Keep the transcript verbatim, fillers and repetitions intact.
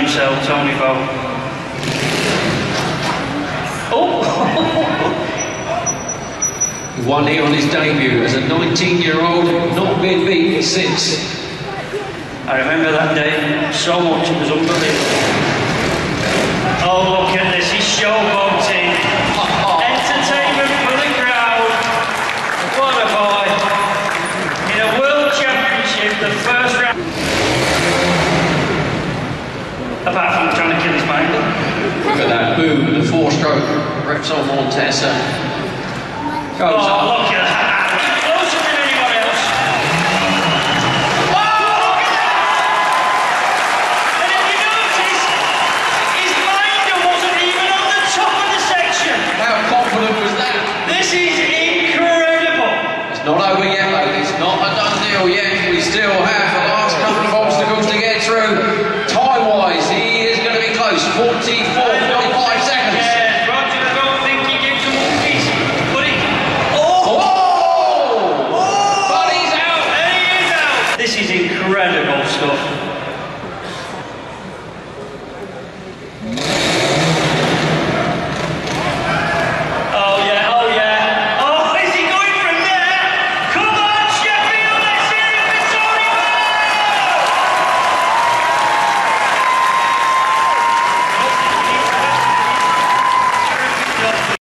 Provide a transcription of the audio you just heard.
himself, Toni Bo. Oh! He won here on his debut as a nineteen-year-old, not been beaten since. I remember that day so much, it was unbelievable. Oh, look at this, he's showboating. Entertainment for the crowd. What a boy. In a World Championship, the first round. Apart from trying to kill his mind. Look at that boom, the four-stroke Repsol Montesa. Goes oh, up. Look at that. Closer than anyone else. Oh, look at that. And if you notice, his minder wasn't even on the top of the section. How confident was that? This is incredible. It's not over yet, though. It's not a done deal yet. We still have the last couple of obstacles to get through. Time-wise, he is going to be close. forty-four, forty-five seconds. Yeah, Roger, I don't think he gets the monkeys. But he... Oh! Oh! But he's out! And he is out. This is incredible stuff.